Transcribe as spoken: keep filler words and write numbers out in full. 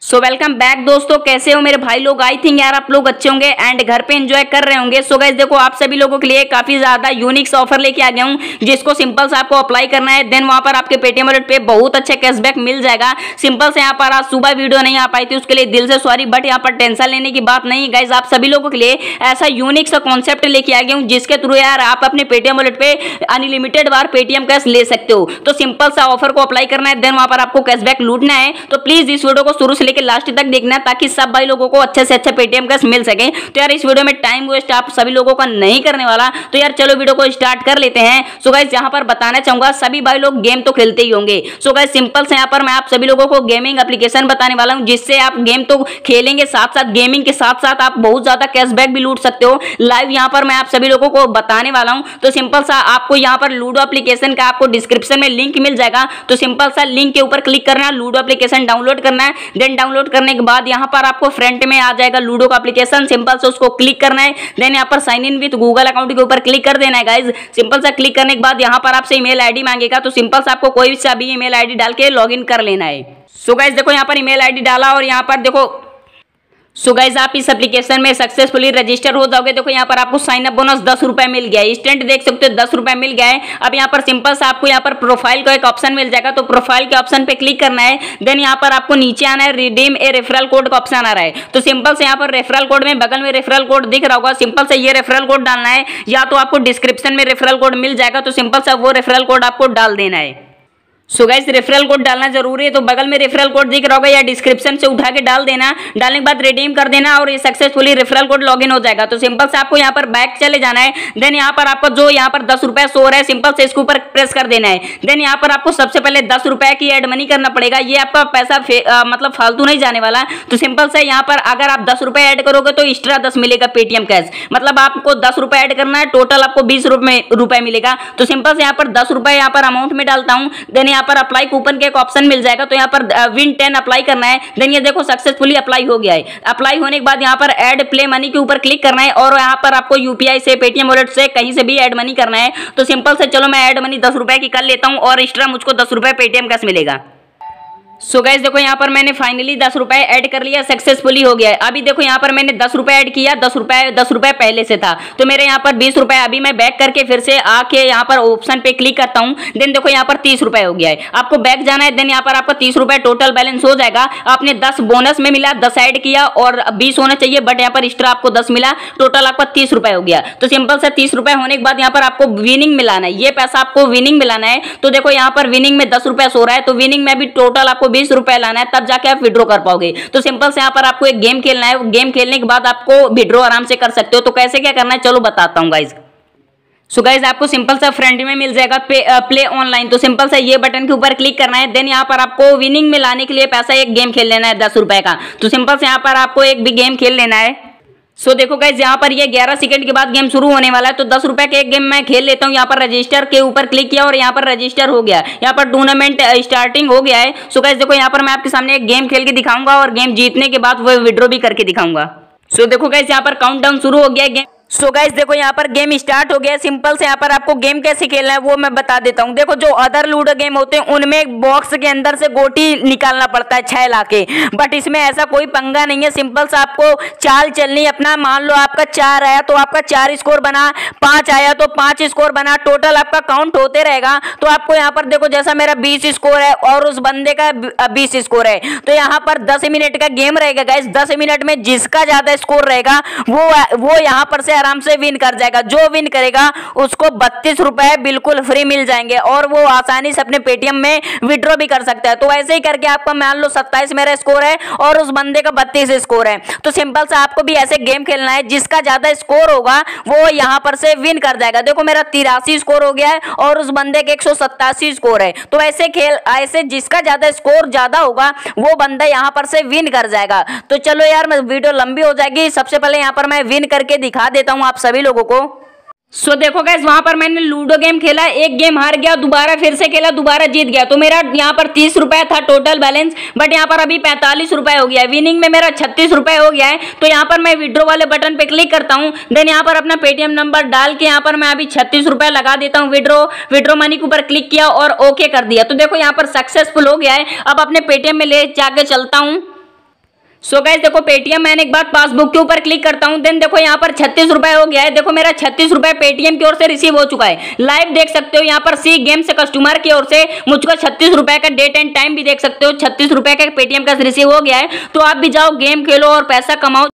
So welcome back दोस्तों, कैसे हो मेरे भाई लोग। आई थिंक यार आप लोग अच्छे होंगे एंड घर पे एंजॉय कर रहे होंगे। सो गाइस देखो, आप सभी लोगों के लिए काफी ज्यादा यूनिक ऑफर लेके आ गया हूं, जिसको सिंपल से आपको अप्लाई करना है। देन वहां पर आपके पेटीएम वॉलेट पे बहुत अच्छा कैशबैक मिल जाएगा। सिंपल से यहाँ पर आज सुबह वीडियो नहीं आ पाई थी, उसके लिए दिल से सॉरी, बट यहाँ पर टेंशन लेने की बात नहीं गाइज। आप सभी लोगों के लिए ऐसा यूनिक सा कॉन्सेप्ट लेके आ गया हूँ, जिसके थ्रू यार आप अपने पेटीएम वॉलेट पे अनलिमिटेड बार पेटीएम कैश ले सकते हो। तो सिंपल सा ऑफर को अप्लाई करना है, देन वहां पर आपको कैशबैक लूटना है। तो प्लीज इस वीडियो को शुरू से लेकर लास्ट तक देखना, ताकि सब भाई लोगों को अच्छे से अच्छा पेटीएम कैश मिल सके। तो यार इस वीडियो में टाइम वेस्ट आप सभी लोगों का नहीं करने वाला, तो यार चलो वीडियो को स्टार्ट कर लेते हैं। सो गाइस यहां पर बताना चाहूंगा, सभी भाई लोग गेम तो खेलते ही होंगे। सो गाइस सिंपल से यहां पर मैं आप सभी लोगों को गेमिंग एप्लीकेशन बताने वाला हूं, जिससे आप गेम तो खेलेंगे, साथ साथ गेमिंग के साथ साथ आप बहुत ज्यादा कैशबैक भी लूट सकते हो। लाइव यहां पर मैं आप सभी लोगों को बताने वाला हूं। तो सिंपल सा आपको यहां पर लूडो एप्लीकेशन का आपको डिस्क्रिप्शन में लिंक मिल जाएगा। तो सिंपल सा लिंक के ऊपर क्लिक करना है, लूडो एप्लीकेशन डाउनलोड करना है। देन डाउनलोड करने के बाद यहां पर आपको फ्रंट में आ जाएगा लूडो का एप्लीकेशन, सिंपल से उसको क्लिक करना है। देन यहाँ पर sign in with Google account के ऊपर क्लिक कर देना है गाइज। सिंपल सा क्लिक करने के बाद यहाँ पर आपसे ईमेल आईडी मांगेगा, तो सिंपल से आपको कोई सा भी ईमेल आईडी डाल के लॉगिन कर लेना है। सो गाइज देखो यहाँ पर ईमेल आईडी डाला और यहाँ पर देखो सो गाइज आप इस एप्लीकेशन में सक्सेसफुली रजिस्टर हो जाओगे। देखो यहाँ पर आपको साइन अप बोनस दस रुपए मिल गया है, इंस्टेंट देख सकते हो दस रुपए मिल गया है। अब यहाँ पर सिंपल से आपको यहाँ पर प्रोफाइल का एक ऑप्शन मिल जाएगा, तो प्रोफाइल के ऑप्शन पे क्लिक करना है। देन यहाँ पर आपको नीचे आना है, रिडीम ए रेफरल कोड का ऑप्शन आ रहा है। तो सिंपल से यहाँ पर रेफरल कोड में बगल में रेफरल कोड दिख रहा होगा, सिंपल से ये रेफरल कोड डालना है, या तो आपको डिस्क्रिप्शन में रेफरल कोड मिल जाएगा। तो सिंपल से वो रेफरल कोड आपको डाल देना है। सो गाइस रेफरल कोड डालना जरूरी है, तो बगल में रेफरल कोड दिख रहा होगा या डिस्क्रिप्शन से उठा के डाल देना। डालने के बाद रिडीम कर देना और ये सक्सेसफुली रेफरल कोड लॉगिन हो जाएगा। तो सिंपल से आपको यहाँ पर बैक चले जाना है। देन यहाँ पर आपको जो यहाँ पर दस रुपए सो रहा है, सिंपल से इसके ऊपर प्रेस कर देना है। देन यहाँ पर आपको सबसे पहले दस रुपए की एड मनी करना पड़ेगा। ये आपका पैसा आ, मतलब फालतू नहीं जाने वाला। तो सिंपल से यहाँ पर अगर आप दस रुपए ऐड करोगे तो एक्स्ट्रा दस मिलेगा पेटीएम कैश, मतलब आपको दस रुपए ऐड करना है, टोटल आपको बीस रुपए मिलेगा। तो सिंपल से यहाँ पर दस रुपए यहाँ पर अमाउंट में डालता हूँ। देन यहाँ पर अप्लाई कूपन एक ऑप्शन मिल जाएगा, तो यहाँ पर विन टेन अप्लाई करना है। देन ये देखो सक्सेसफुली अप्लाई हो गया है। अप्लाई होने के बाद यहाँ पर ऐड प्ले मनी के ऊपर क्लिक करना है और यहाँ पर आपको यूपीआई से, पेटीएम वॉलेट से, कहीं से भी ऐड मनी करना है। तो सिंपल से चलो मैं ऐड मनी दस रुपए की कर लेता हूँ और एक्स्ट्रा मुझको दस रुपए पेटीएम कैश मिलेगा। सो गाइस देखो यहाँ पर मैंने फाइनली दस रुपए ऐड कर लिया, सक्सेसफुली हो गया है। अभी देखो यहाँ पर मैंने दस रुपए ऐड किया, दस रुपए दस रुपए पहले से था, तो मेरे यहाँ पर बीस रुपए। अभी मैं बैक करके फिर से आके यहाँ पर ऑप्शन पे क्लिक करता हूँ। देन देखो यहाँ पर तीस रुपए हो गया है। आपको बैक जाना है। देन यहाँ पर आपका तीस रुपए टोटल बैलेंस हो जाएगा। आपने दस बोनस में मिला, दस ऐड किया और बीस होना चाहिए, बट यहाँ पर एक्स्ट्रा आपको दस मिला, टोटल आपका तीस रुपए हो गया। तो सिंपल से तीस रुपए होने के बाद यहाँ पर आपको विनिंग मिलाना है, ये पैसा आपको विनिंग मिलाना है। तो देखो यहाँ पर विनिंग में दस रुपए सो रहा है, तो विनिंग में भी टोटल आपको बीस रुपए लाना है, तब जाके आप विड्रॉ कर पाओगे। तो सिंपल से यहाँ पर आपको एक गेम खेलना है, गेम खेलने के बाद आपको विड्रॉ आराम से कर सकते हो। तो कैसे क्या करना है चलो बताता हूँ गाइज। सो गाइज आपको सिंपल सा फ्रंट में मिल जाएगा प्ले ऑनलाइन, तो सिंपल सा ये बटन के ऊपर क्लिक करना है। देन यहाँ पर आपको विनिंग में लाने के लिए पैसा एक गेम खेल लेना है दस रुपए का। तो सिंपल से यहाँ पर आपको एक भी गेम खेल लेना है। सो so, देखो गाइज यहाँ पर ये ग्यारह सेकंड के बाद गेम शुरू होने वाला है, तो दस रुपए के एक गेम मैं खेल लेता हूँ। यहाँ पर रजिस्टर के ऊपर क्लिक किया और यहाँ पर रजिस्टर हो गया, यहाँ पर टूर्नामेंट स्टार्टिंग हो गया है। सो so, गाइज देखो यहाँ पर मैं आपके सामने एक गेम खेल के दिखाऊंगा और गेम जीतने के बाद वो विड्रॉ भी करके दिखाऊंगा। सो so, देखो गाइज यहाँ पर काउंटडाउन शुरू हो गया है गेम। सो so गाइस देखो यहाँ पर गेम स्टार्ट हो गया है। सिंपल से यहाँ पर आपको गेम कैसे खेलना है वो मैं बता देता हूँ। देखो जो अदर लूडो गेम होते हैं उनमें एक बॉक्स के अंदर से गोटी निकालना पड़ता है छह लाके, बट इसमें ऐसा कोई पंगा नहीं है। सिंपल से आपको चाल चलनी अपना, मान लो आपका चार आया तो आपका चार स्कोर बना, पांच आया तो पांच स्कोर बना, टोटल आपका काउंट होते रहेगा। तो आपको यहाँ पर देखो जैसा मेरा बीस स्कोर है और उस बंदे का बीस स्कोर है, तो यहाँ पर दस मिनट का गेम रहेगा गाइस। दस मिनट में जिसका ज्यादा स्कोर रहेगा वो वो यहाँ पर से आराम से विन कर जाएगा। जो विन करेगा उसको बत्तीस रुपए बिल्कुल फ्री मिल जाएंगे और वो आसानी से अपने पेटीएम में विड्रॉ भी कर सकता है। तो ऐसे ही करके आपका मान लो सत्ताईस मेरा स्कोर है और उस बंदे का बत्तीस स्कोर है, तो सिंपल से आपको भी ऐसे गेम खेलना है, जिसका ज्यादा स्कोर होगा वो यहाँ पर से विन कर जाएगा। देखो मेरा तिरासी स्कोर हो गया है और उस बंदे के एक सौ सत्तासी स्कोर है। तो ऐसे खेल ऐसे जिसका ज्यादा स्कोर ज्यादा होगा वो बंदा यहाँ पर से विन कर जाएगा। तो चलो यार मैं वीडियो लंबी हो जाएगी, सबसे पहले यहाँ पर मैं विन करके दिखा देता हूँ आप सभी लोगों को। सो so, देखो गाइस वहां पर मैंने लूडो गेम खेला, एक गेम हार गया, दोबारा फिर से खेला, दोबारा जीत गया। तो मेरा यहाँ पर तीस रुपए था टोटल बैलेंस, बट यहाँ पर अभी पैंतालीस रुपए हो गया है। विनिंग में मेरा छत्तीस रुपए हो गया है। तो यहाँ पर मैं विड्रॉ वाले बटन पे क्लिक करता हूँ। देन यहाँ पर अपना पेटीएम नंबर डाल के यहाँ पर मैं अभी छत्तीस रुपए लगा देता हूँ। विड्रॉ विड्रॉ मनी के ऊपर क्लिक किया और ओके कर दिया। तो देखो यहाँ पर सक्सेसफुल हो गया है। अब अपने पेटीएम में ले जाके चलता हूँ। सो गाइस देखो पेटीएम मैंने एक बार पासबुक के ऊपर क्लिक करता हूं, देन देखो यहाँ पर छत्तीस रुपए हो गया है। देखो मेरा छत्तीस रुपए पेटीएम की ओर से रिसीव हो चुका है। लाइव देख सकते हो यहाँ पर सी गेम से कस्टमर की ओर से मुझको छत्तीस रुपए का डेट एंड टाइम भी देख सकते हो। छत्तीस रुपए का पेटीएम का रिसीव हो गया है। तो आप भी जाओ गेम खेलो और पैसा कमाओ।